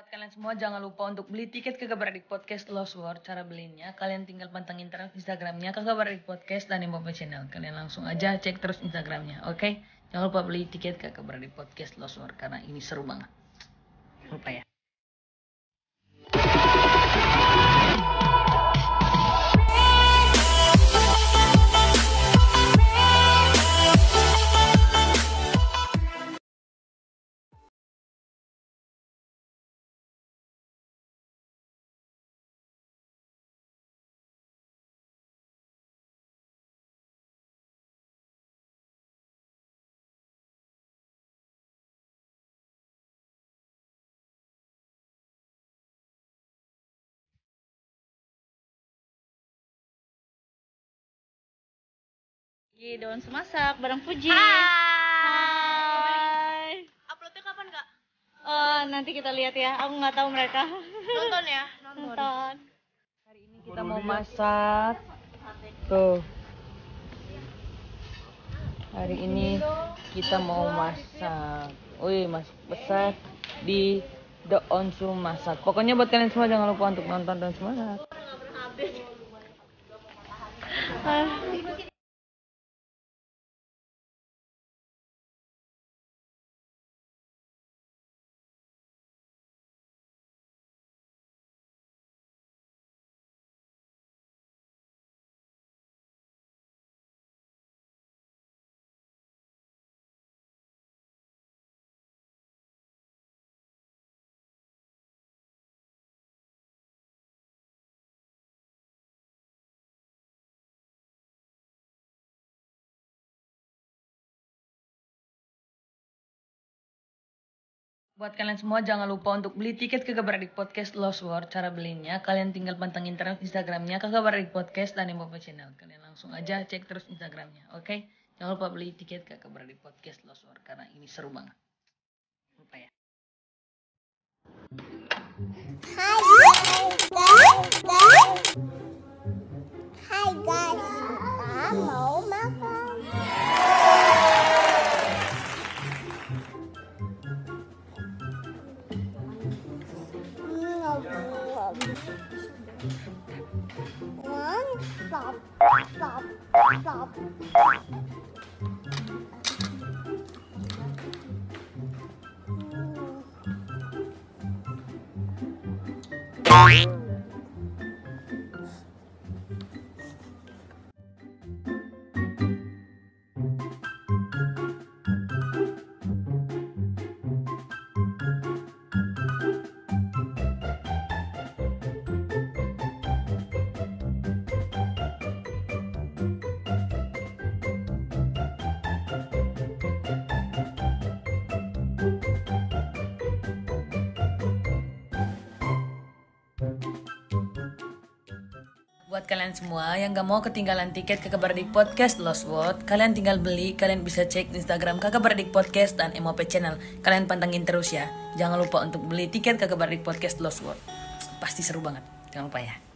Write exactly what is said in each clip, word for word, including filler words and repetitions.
Buat kalian semua jangan lupa untuk beli tiket ke Kabar Adik Podcast Lost World. Cara belinya kalian tinggal pantengin terus Instagramnya ke Kabar Adik Podcast dan M P Channel. Kalian langsung aja cek terus Instagramnya, oke? Okay? Jangan lupa beli tiket ke Kabar Adik Podcast Lost World karena ini seru banget. Jangan lupa ya. Lagi daun semasak bareng Fuji. Hai. Hai. Uploadnya kapan kak? Oh, nanti kita lihat ya. Aku nggak tahu mereka. Nonton ya, nonton. Nonton. Hari ini kita mau masak. Tuh. Hari ini kita mau masak. Wih, masak besar di The Onsu masak. Pokoknya buat kalian semua jangan lupa untuk nonton dan semangat. Ah. Buat kalian semua jangan lupa untuk beli tiket ke Kabar Adik Podcast Lost World. Cara belinya kalian tinggal pantengin terus Instagramnya ke Kabar Adik Podcast dan M P Channel. Kalian langsung aja cek terus Instagramnya, oke? Okay? Jangan lupa beli tiket ke Kabar Adik Podcast Lost World karena ini seru banget. Jangan lupa ya. Hai guys, guys, guys. Hai guys, kita mau makan. One, stop, stop, stop. Buat kalian semua yang gak mau ketinggalan tiket ke Kabar Adik Podcast Lost World, kalian tinggal beli, kalian bisa cek Instagram ke Kabar Adik Podcast dan M P Channel. Kalian pantengin terus ya. Jangan lupa untuk beli tiket ke Kabar Adik Podcast Lost World. Pasti seru banget. Jangan lupa ya.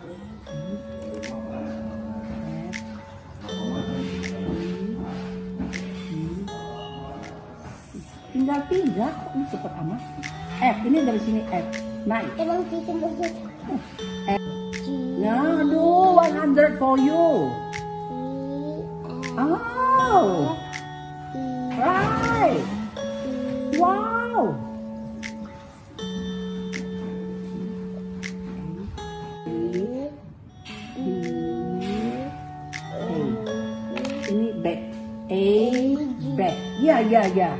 Tinggal tiga kok ini cepet amat. F ini dari sini F naik. Emang kita mau F. Nah, aduh, one hundred for you. Oh, right. Wow. Ini back. A back. Ya, ya, ya.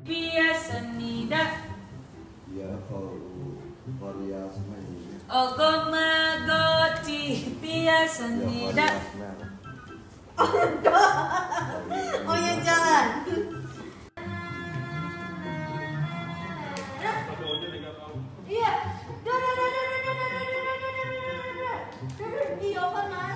Biasanida. Ya kalau varias mainnya. Ogomagoti biasanida. Oh ya jangan. Iya. Iya kan mas.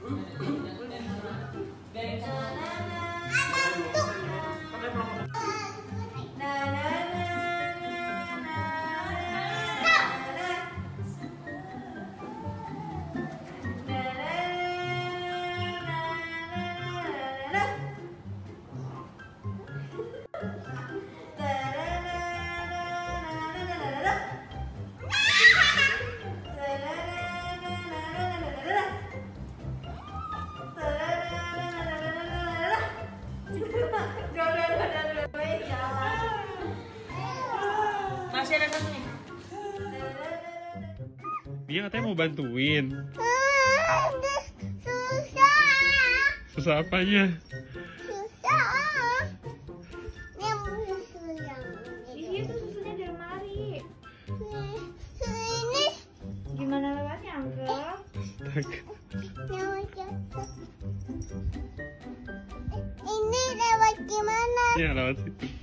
Masih ada satu nih. Dia katanya mau bantuin. Ah, susah. Susah apanya? Susah. Yang susu yang Iya tuh susunya di lemari. ini. Ini Gimana lewatnya, Uncle? lewat ini lewat gimana? Ya lewat situ.